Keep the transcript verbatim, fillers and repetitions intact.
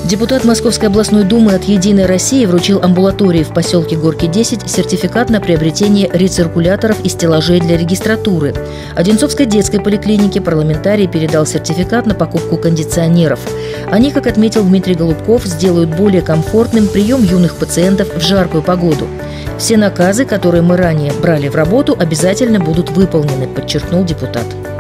Депутат Московской областной думы от «Единой России» вручил амбулатории в поселке Горки десять сертификат на приобретение рециркуляторов и стеллажей для регистратуры. Одинцовской детской поликлинике парламентарий передал сертификат на покупку кондиционеров. Они, как отметил Дмитрий Голубков, сделают более комфортным прием юных пациентов в жаркую погоду. Все наказы, которые мы ранее брали в работу, обязательно будут выполнены, подчеркнул депутат.